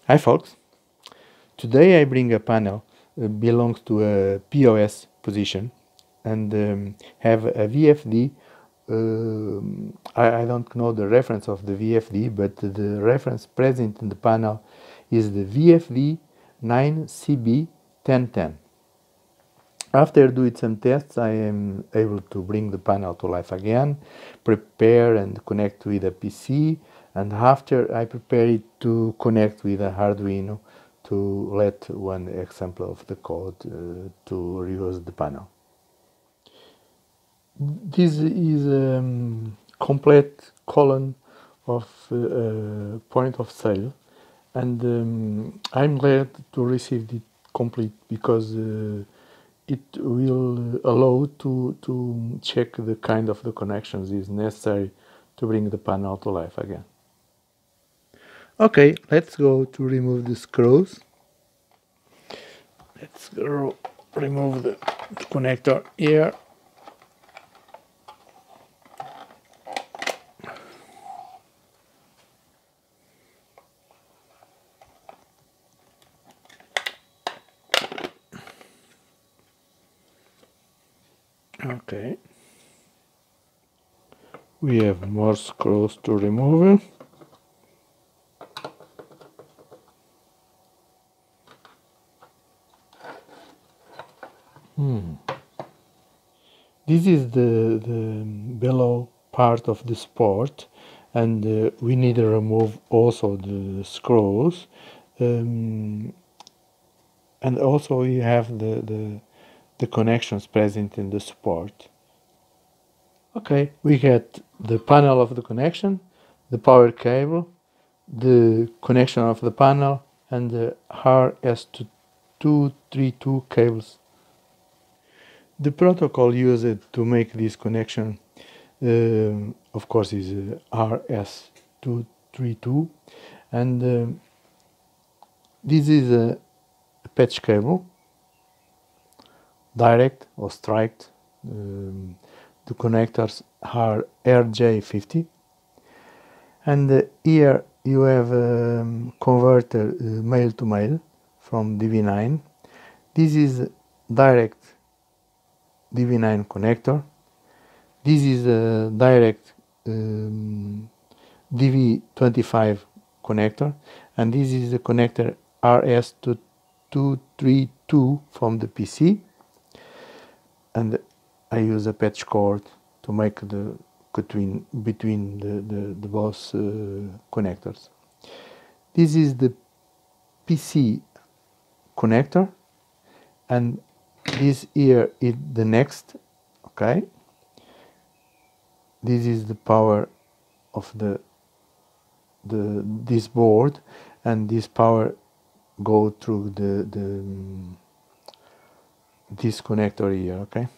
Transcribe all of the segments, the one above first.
Hi folks, today I bring a panel belongs to a POS position and have a VFD. I don't know the reference of the VFD, but the reference present in the panel is the VFD9CB1010. After doing some tests, I am able to bring the panel to life again, prepare and connect with a PC, and after I prepare it to connect with a Arduino to let one example of the code to reuse the panel. This is a complete column of point of sale, and I'm glad to receive it complete because it will allow to check the kind of the connections is necessary to bring the panel to life again. Okay, let's go to remove the screws. Let's go remove the connector here. Okay. We have more screws to remove. This is the below part of the support, and we need to remove also the screws, and also we have the connections present in the support. Okay, we get the panel of the connection, the power cable, the connection of the panel, and the RS232 cables. The protocol used to make this connection, of course, is RS232, and this is a patch cable, direct or straight. The connectors are RJ50, and here you have a converter male to male from DV9. This is direct DV9 connector. This is a direct DV25 connector, and this is the connector RS232 from the PC, and I use a patch cord to make the between the both connectors. This is the PC connector, and this here is the next. Okay, this is the power of this board, and this power go through this connector here. Okay,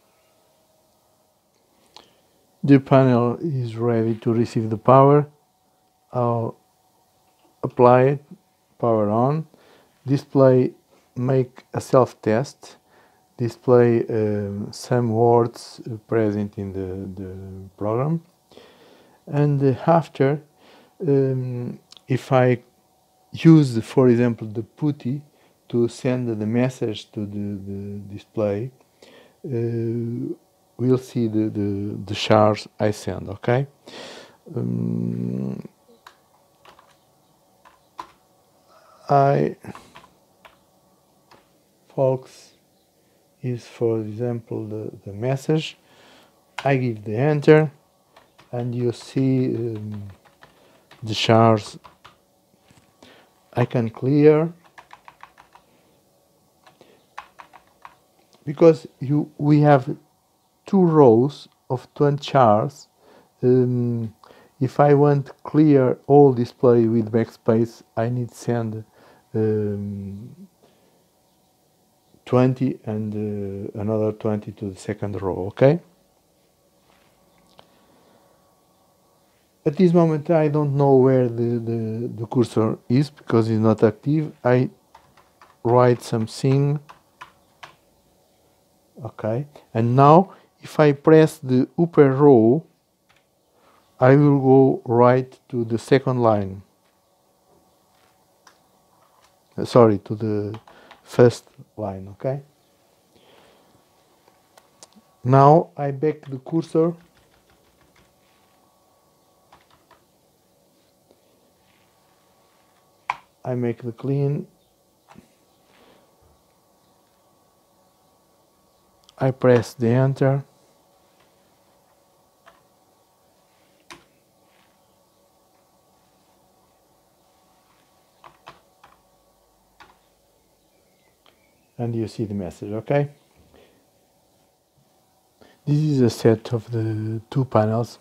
the panel is ready to receive the power. I'll apply it, power on, display, make a self-test, display some words present in the program, and after if I use, for example, the putty to send the message to the display, we'll see the shards I send. Okay, folks, is for example the message. I give the enter, and you see the shards I can clear, because we have 2 rows of 20 shards. If I want clear all display with backspace, I need send 20 and another 20 to the second row. Okay. At this moment I don't know where the cursor is because it's not active. I write something. Okay, and now if I press the upper row, I will go right to the second line. sorry, to the first line. Okay. Now I back the cursor. I make the clean. I press the enter. And you see the message, okay? This is a set of the two panels.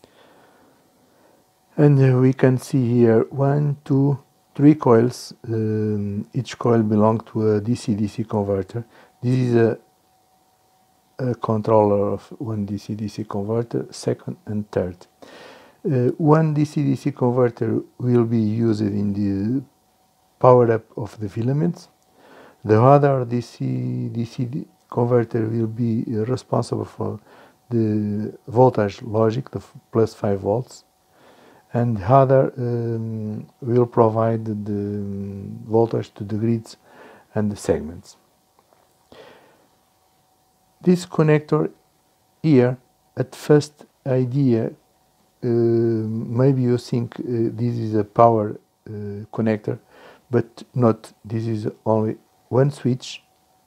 And we can see here 1, 2, 3 coils. Each coil belongs to a DC-DC converter. This is a controller of one DC-DC converter, second and third. One DC-DC converter will be used in the power-up of the filaments. The other DC-DC converter will be responsible for the voltage logic, the plus 5 volts, and the other will provide the voltage to the grids and the segments. This connector here, at first idea, maybe you think this is a power connector, but not. This is only one switch.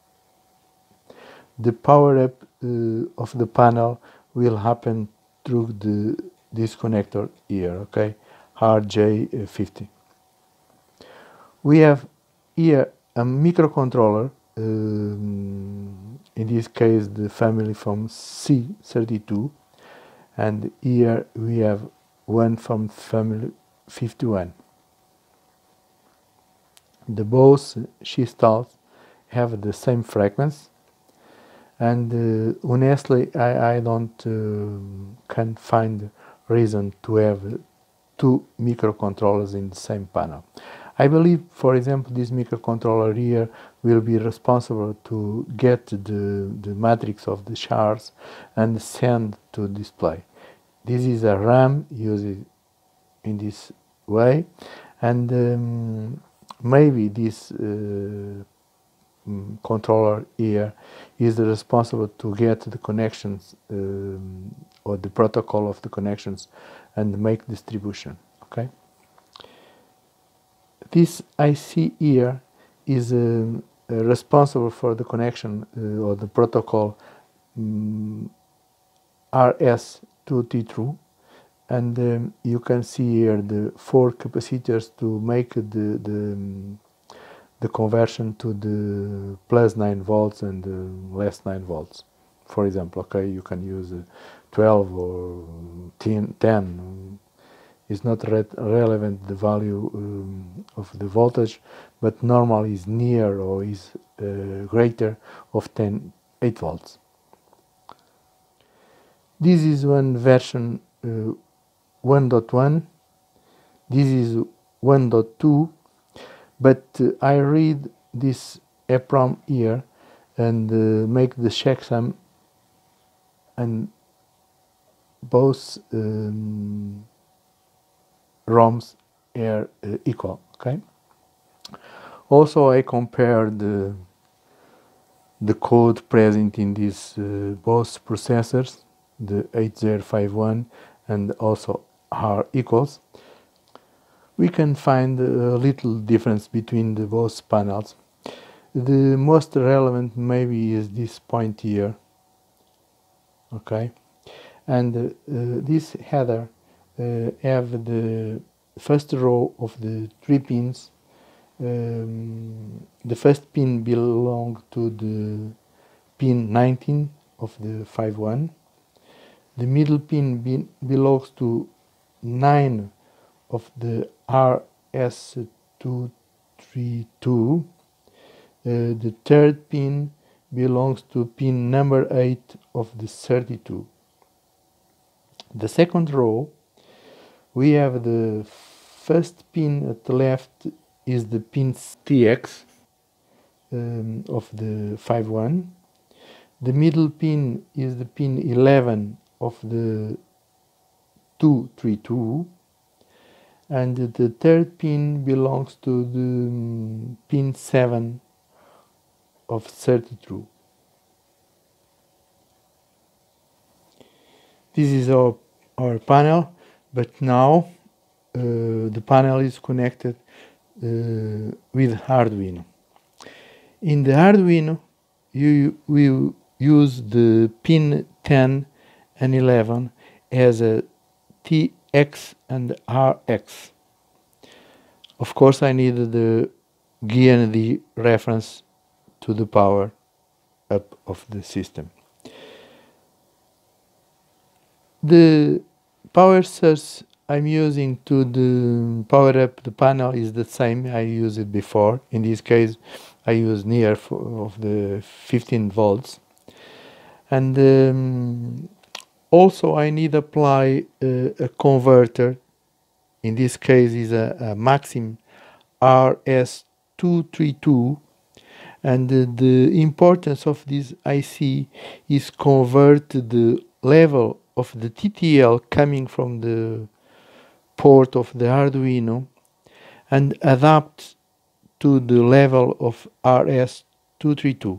The power up of the panel will happen through this connector here, okay, RJ50. We have here a microcontroller, in this case the family from C32, and here we have one from family 51. The both crystals have the same frequency, and honestly I don't can find reason to have two microcontrollers in the same panel. I believe, for example, this microcontroller here will be responsible to get the matrix of the shards and send to display. This is a RAM used in this way, and maybe this controller here is responsible to get the connections or the protocol of the connections and make distribution. Okay. This IC here is responsible for the connection or the protocol RS232, and you can see here the 4 capacitors to make the conversion to the plus 9 volts and less 9 volts. For example, okay, you can use 12 or 10. It's not relevant the value of the voltage, but normal is near or is greater of 8 volts. This is one version 1.1. This is 1.2. But I read this EPROM here and make the checksum, and both ROMs are equal. Okay. Also, I compared the code present in these both processors, the 8051 and also R equals. We can find a little difference between the both panels. The most relevant maybe is this point here, okay, and this header have the first row of the 3 pins. The first pin belongs to the pin 19 of the 5.1. The middle pin belongs to 9 of the RS232. The third pin belongs to pin number 8 of the 32. The second row, we have the first pin at the left is the pin TX of the 5.1. The middle pin is the pin 11 of the 232. and the third pin belongs to the pin 7 of 32. This is our panel, but now the panel is connected with Arduino. In the Arduino, you will use the pin 10 and 11 as a TX and RX. Of course, I need the GND reference to the power up of the system. The power source I'm using to the power up the panel is the same I used it before. In this case, I use near of the 15 volts. And also I need to apply a converter. In this case is a Maxim RS232, and the importance of this IC is convert the level of the TTL coming from the port of the Arduino and adapt to the level of RS232.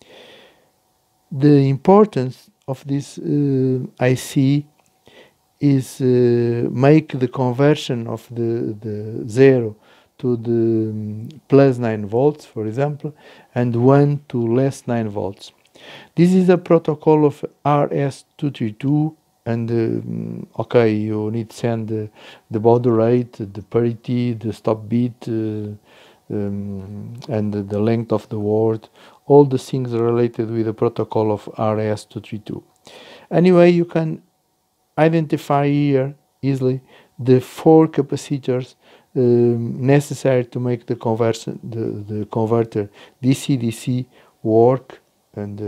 The importance of this IC is make the conversion of the 0 to the plus 9 volts, for example, and 1 to less 9 volts. This is a protocol of RS232, and okay, you need to send the baud rate, the parity, the stop bit, and the length of the word, all the things related with the protocol of RS232. Anyway, you can identify here easily the 4 capacitors necessary to make the conversion, the converter DC-DC work, and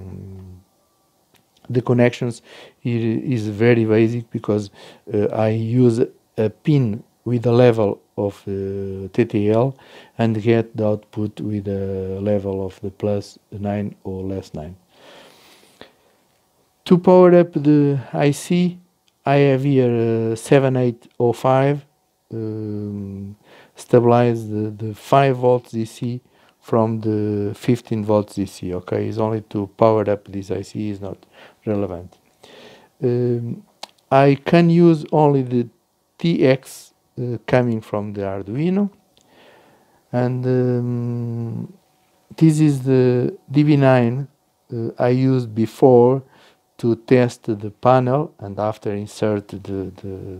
the connections is very basic, because I use a pin with a level of TTL and get the output with a level of the plus 9 or less 9. To power up the IC, I have here 7805 stabilize the 5 volts DC from the 15 volts DC. Okay, it's only to power up this IC, is not relevant. I can use only the TX coming from the Arduino, and this is the DB9 I used before to test the panel, and after insert the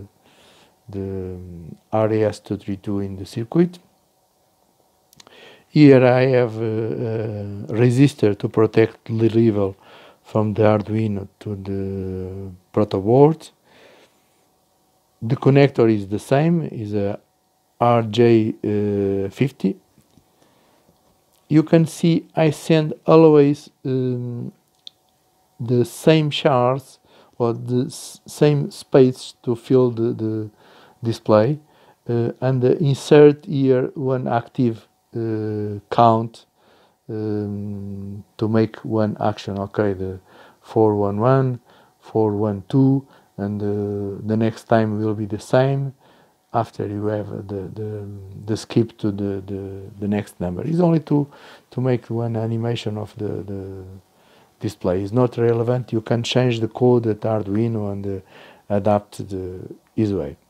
RS232 in the circuit. Here I have a resistor to protect the level from the Arduino to the proto board. The connector is the same, is a RJ50. You can see I send always the same shards or the same space to fill the display, and insert here one active count to make one action. Okay, the 411, 412, and the next time will be the same after you have the skip to the next number. It's only to make one animation of the display. Is not relevant. You can change the code at Arduino and adapt the easy way.